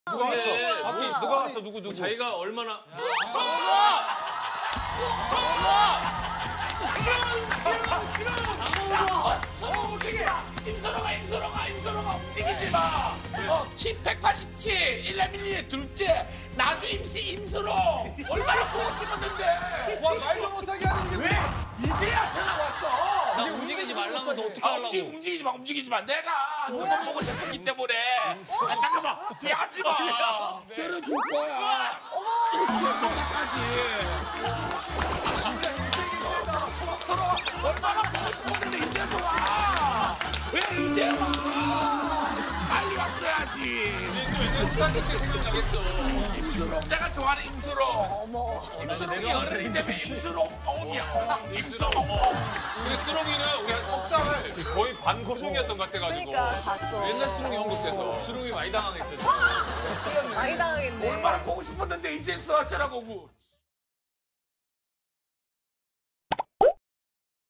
누가 왔어? 바퀴 누가 왔어? 누구? 자기가 얼마나 임선호가 움직이지 마. 키 187, 1mm 둘째 나주 임시 임선호 얼마나 보고 싶었는데. 와 말도 못하게 하는 게 왜 이제야 전화 왔어? 나 움직이지 말라면서 어떻게 하려고? 움직이지 마. 내가 너무 보고 싶었기 때문에. 아, 잠깐만, 대하지 마. 때려줄 거야. 때려까지. 진짜 인생이 세다. 서로 얼마나 보고 싶었는데 이제서 와. 왜 이제 와? 빨리 왔어야지. 맨날 스타트 때 생각나겠어. 임수롱, 내가 좋아하는 임수롱. 임수롱이 어른이 되면 임수롱이야. 임수롱. 우리 수롱이는 우리 한 석 달을 거의 반고정이었던 것 같아가지고. 그러니까 봤어. 옛날 수롱이 형국 때서 수롱이 많이 당황했었지. 많이 당하겠네. 얼마나 보고 싶었는데 이제서 어쩌라고.